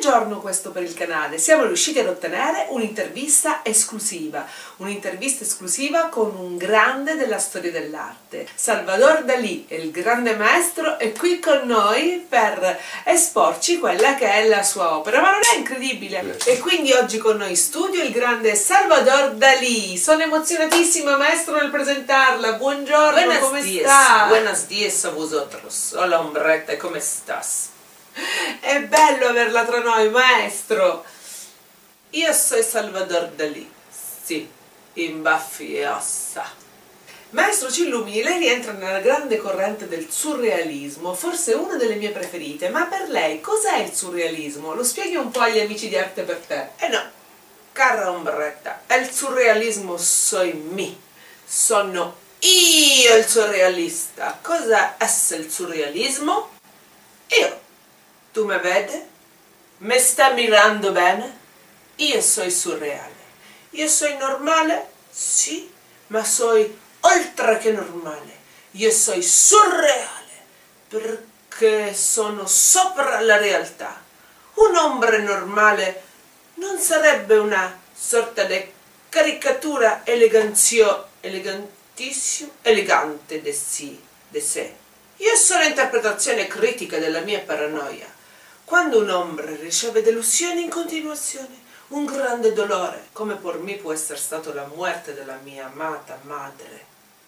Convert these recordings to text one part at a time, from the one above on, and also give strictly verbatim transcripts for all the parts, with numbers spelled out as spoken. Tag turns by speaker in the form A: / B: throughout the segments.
A: giorno questo per il canale. Siamo riusciti ad ottenere un'intervista esclusiva, un'intervista esclusiva con un grande della storia dell'arte. Salvador Dalì, il grande maestro, è qui con noi per esporci quella che è la sua opera. Ma non è incredibile? E quindi oggi con noi in studio il grande Salvador Dalì. Sono emozionatissima, maestro, nel presentarla. Buongiorno,
B: Buenos
A: come
B: días,
A: sta?
B: buenos días a vosotros. Hola, hombrette, come stas?
A: È bello averla tra noi, maestro.
B: Io sono Salvador Dalì, sì, in baffi e ossa.
A: Maestro, ci illumini, lei rientra nella grande corrente del surrealismo, forse una delle mie preferite, ma per lei cos'è il surrealismo? Lo spieghi un po' agli amici di Arte per te.
B: Eh no, cara ombretta, il surrealismo soy me, sono io il surrealista. Cosa è il surrealismo? Io. Tu mi vedi? Mi sta mirando bene? Io sono surreale. Io sono normale? Sì, ma sono oltre che normale. Io sono surreale, perché sono sopra la realtà. Un uomo normale non sarebbe una sorta di caricatura elegantio, elegantissima, elegante di sì, di sé. Io sono interpretazione critica della mia paranoia. Quando un uomo riceve delusioni in continuazione, un grande dolore, come per me può essere stato la morte della mia amata madre,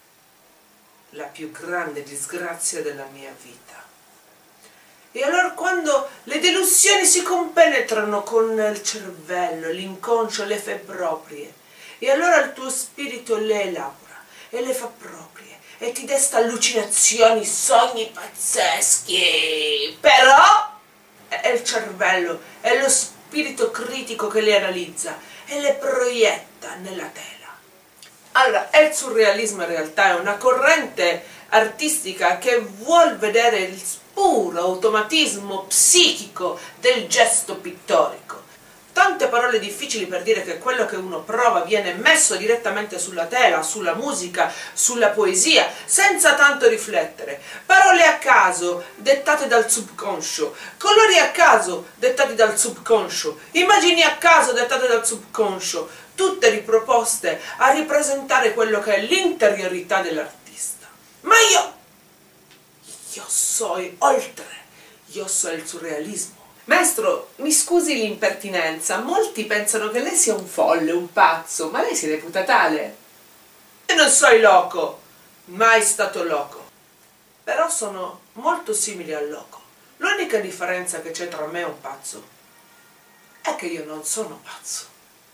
B: la più grande disgrazia della mia vita. E allora quando le delusioni si compenetrano con il cervello, l'inconscio, le fa proprie, e allora il tuo spirito le elabora e le fa proprie, e ti desta allucinazioni, sogni pazzeschi, però è il cervello, è lo spirito critico che le analizza e le proietta nella tela. Allora, il surrealismo in realtà è una corrente artistica che vuol vedere il puro automatismo psichico del gesto pittorico. Tante parole difficili per dire che quello che uno prova viene messo direttamente sulla tela, sulla musica, sulla poesia, senza tanto riflettere. Parole a caso, dettate dal subconscio, colori a caso, dettati dal subconscio, immagini a caso, dettate dal subconscio, tutte riproposte a ripresentare quello che è l'interiorità dell'artista. Ma io, io so oltre, io so il surrealismo.
A: Maestro, mi scusi l'impertinenza, molti pensano che lei sia un folle, un pazzo, ma lei si reputa tale.
B: Io non sono loco, mai stato loco, però sono molto simili al loco. L'unica differenza che c'è tra me e un pazzo è che io non sono pazzo.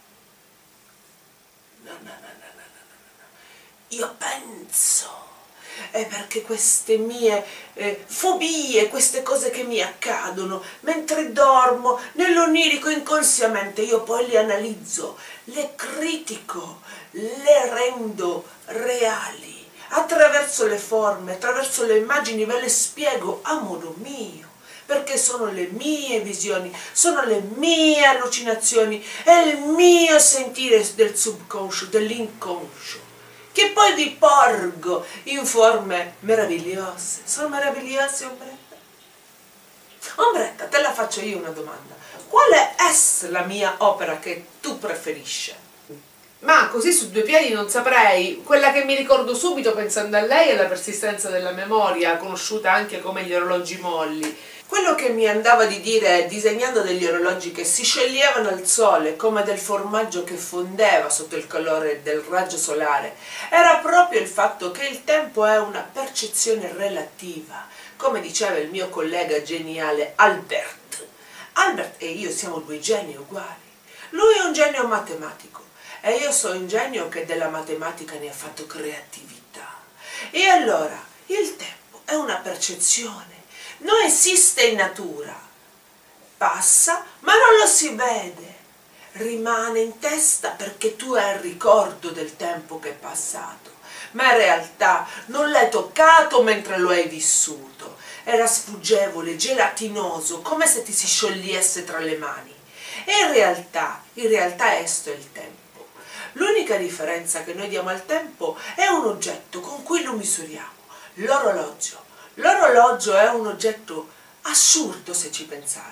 B: No, no, no, no, no, no, no. Io penso. È perché queste mie eh, fobie, queste cose che mi accadono mentre dormo, nell'onirico inconsciamente, io poi le analizzo, le critico, le rendo reali, attraverso le forme, attraverso le immagini, ve le spiego a modo mio, perché sono le mie visioni, sono le mie allucinazioni, è il mio sentire del subconscio, dell'inconscio, che poi vi porgo in forme meravigliose. Sono meravigliose, Ombretta? Ombretta, te la faccio io una domanda. Quale è la mia opera che tu preferisci?
A: Ma così su due piedi non saprei. Quella che mi ricordo subito pensando a lei è La persistenza della memoria, conosciuta anche come Gli orologi molli.
B: Quello che mi andava di dire disegnando degli orologi che si scioglievano al sole come del formaggio che fondeva sotto il calore del raggio solare era proprio il fatto che il tempo è una percezione relativa, come diceva il mio collega geniale Albert. Albert e io siamo due geni uguali. Lui è un genio matematico e io sono un genio che della matematica ne ha fatto creatività. E allora il tempo è una percezione. Non esiste in natura, passa ma non lo si vede, rimane in testa perché tu hai il ricordo del tempo che è passato, ma in realtà non l'hai toccato mentre lo hai vissuto, era sfuggevole, gelatinoso, come se ti si sciogliesse tra le mani. E in realtà, in realtà questo è il tempo. L'unica differenza che noi diamo al tempo è un oggetto con cui lo misuriamo, l'orologio. L'orologio è un oggetto assurdo se ci pensate,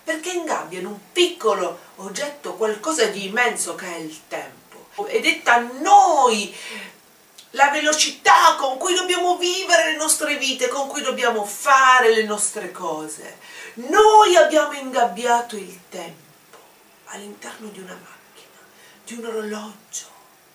B: perché ingabbiano un piccolo oggetto, qualcosa di immenso che è il tempo. È detta a noi la velocità con cui dobbiamo vivere le nostre vite, con cui dobbiamo fare le nostre cose. Noi abbiamo ingabbiato il tempo all'interno di una macchina, di un orologio.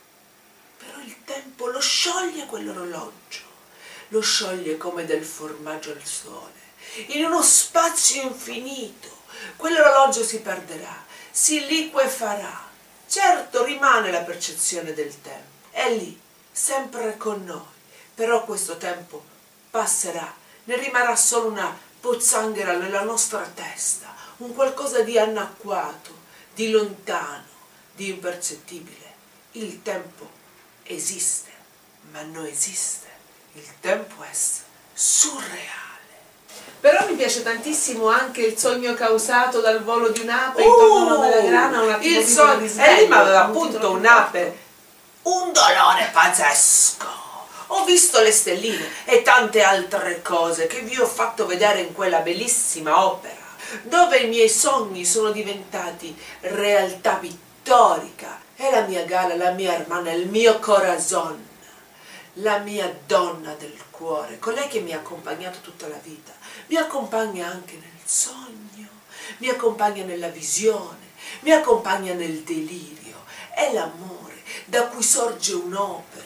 B: Però il tempo lo scioglie quell'orologio, lo scioglie come del formaggio al sole, in uno spazio infinito. Quell'orologio si perderà, si liquefarà. Certo, rimane la percezione del tempo, è lì, sempre con noi, però questo tempo passerà, ne rimarrà solo una pozzanghera nella nostra testa, un qualcosa di anacquato, di lontano, di impercettibile. Il tempo esiste, ma non esiste. Il tempo è surreale.
A: Però mi piace tantissimo anche il sogno causato dal volo di un'ape uh, intorno a una melagrana, un attimo
B: il sogno, e lì mi aveva appunto un'ape,
A: un dolore pazzesco.
B: Ho visto le stelline e tante altre cose che vi ho fatto vedere in quella bellissima opera, dove i miei sogni sono diventati realtà pittorica. E la mia Gala, la mia hermana, il mio corazon, la mia donna del cuore, colei che mi ha accompagnato tutta la vita, mi accompagna anche nel sogno, mi accompagna nella visione, mi accompagna nel delirio. È l'amore da cui sorge un'opera.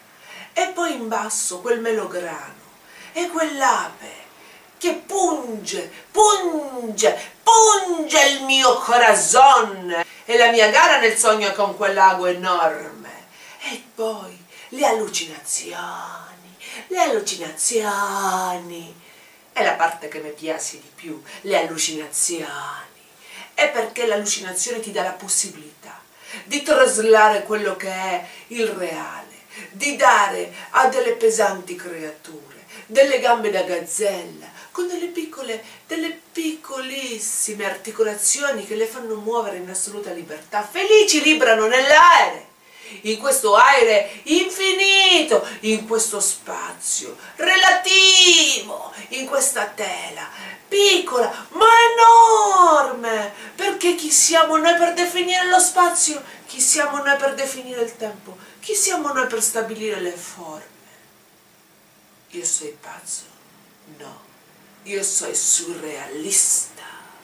B: E poi in basso quel melograno e quell'ape che punge, punge, punge il mio corazon. E la mia gara nel sogno con quell'ago enorme. E poi le allucinazioni, le allucinazioni. È la parte che mi piace di più, le allucinazioni. È perché l'allucinazione ti dà la possibilità di traslare quello che è il reale, di dare a delle pesanti creature delle gambe da gazzella, con delle piccole, delle piccolissime articolazioni che le fanno muovere in assoluta libertà, felici, librano nell'aere, in questo aere infinito, in questo spazio relativo, in questa tela piccola ma enorme, perché chi siamo noi per definire lo spazio? Chi siamo noi per definire il tempo? Chi siamo noi per stabilire le forme? Io sono pazzo? No. Io sono surrealista,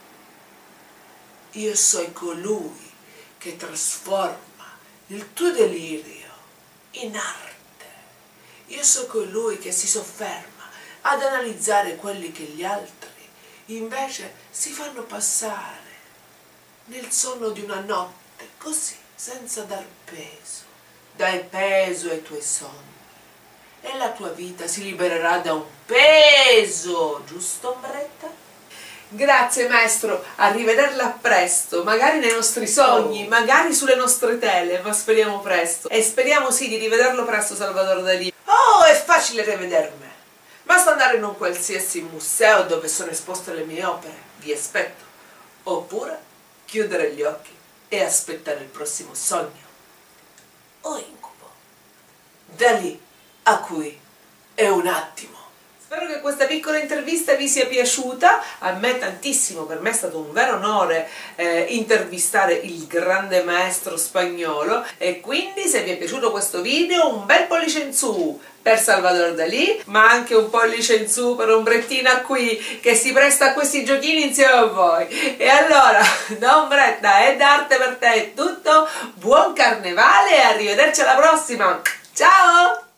B: io sono colui che trasforma il tuo delirio in arte, io sono colui che si sofferma ad analizzare quelli che gli altri invece si fanno passare nel sonno di una notte, così, senza dar peso. Dai peso ai tuoi sogni e la tua vita si libererà da un peso, giusto Ombretta?
A: Grazie maestro, a rivederla presto, magari nei nostri sogni, oh. magari sulle nostre tele, ma speriamo presto. E speriamo sì di rivederlo presto Salvador Dalì.
B: Oh, è facile rivedermi, basta andare in un qualsiasi museo dove sono esposte le mie opere, vi aspetto. Oppure chiudere gli occhi e aspettare il prossimo sogno o incubo. Dalì a cui è un attimo.
A: Spero che questa piccola intervista vi sia piaciuta, a me tantissimo, per me è stato un vero onore eh, intervistare il grande maestro spagnolo, e quindi se vi è piaciuto questo video un bel pollice in su per Salvador Dalì, ma anche un pollice in su per Ombrettina qui che si presta a questi giochini insieme a voi. E allora, da Ombretta e d'arte per te è tutto, buon carnevale e arrivederci alla prossima, ciao!